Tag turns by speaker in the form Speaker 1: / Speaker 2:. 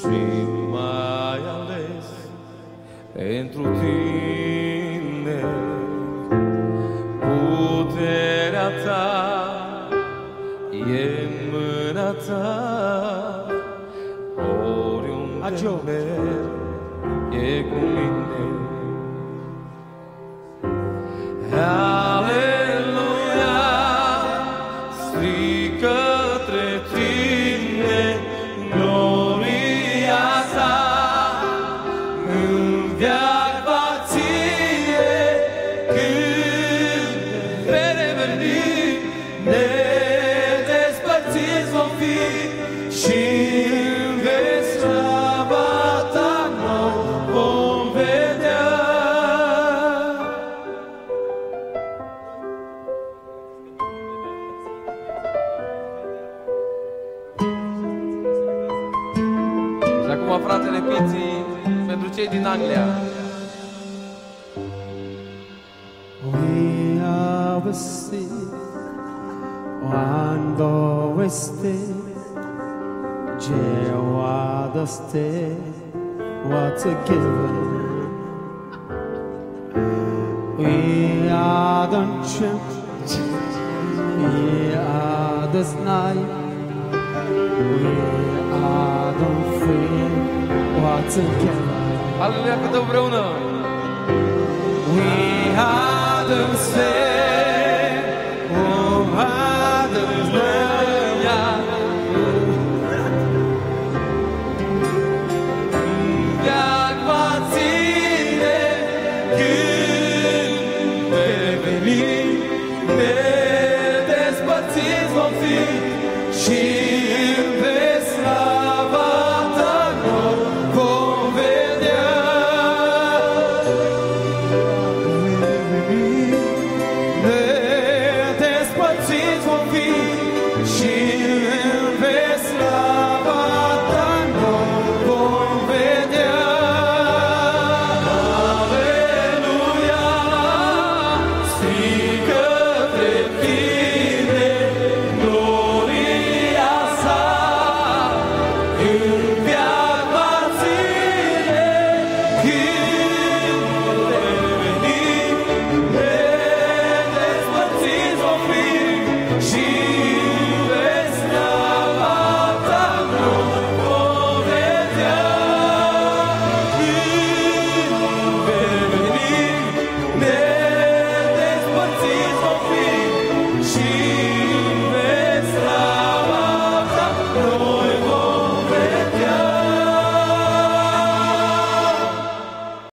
Speaker 1: și mai ales pentru tine. Puterea ta e în mâna ta, oriunde merg e cu mine. Aleluia, strig către tine gloria ta, în veac va ție când vede veni, nedespărțiți vom fi și în veci slava ta noi vom vedea. Și acum, fratele Piții, pentru cei din Anglia.
Speaker 2: We are sick, quando este, geoadaste, what's a given? We are the church, we are the night, we are the free, what's a given?
Speaker 1: Aleluia, cântăm împreună!
Speaker 2: We are the same, oh, are the
Speaker 1: Aleluia! Veac va ține când vei veni, nedespărțiți vom fi și în veci slava ta noi vom vedea.
Speaker 2: Nedespărțiți vom fi și în veci slava ta noi vom vedea.
Speaker 1: Aleluia, strig către tine gloria sa, în veac va ține când vei veni, nedespărțiți vom fi și în veci slava ta noi vom vedea. Când vei veni, nedespărțiți vom fi și